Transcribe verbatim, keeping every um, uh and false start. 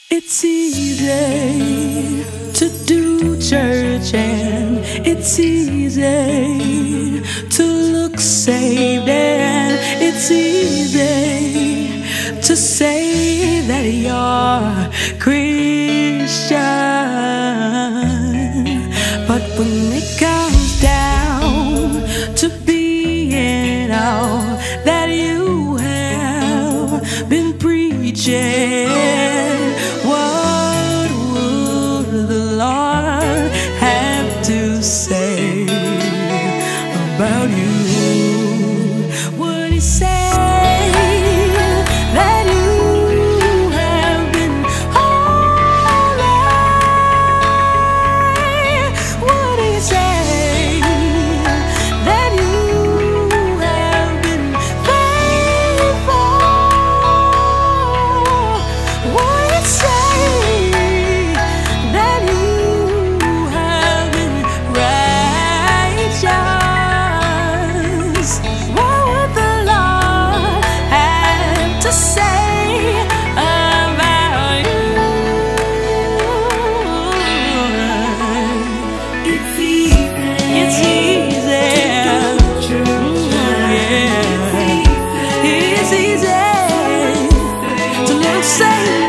It's easy to do church and it's easy to look saved, and it's easy to say that you're Christian. But when it comes down to being all that you have been preaching, what would the Lord have to say about you? Would He say that you have been holy? Would He say that you have been faithful? Would He say that you have been righteous? What would the Lord have to say about you? It's easy. It's easy. Yeah. It's easy to look safe.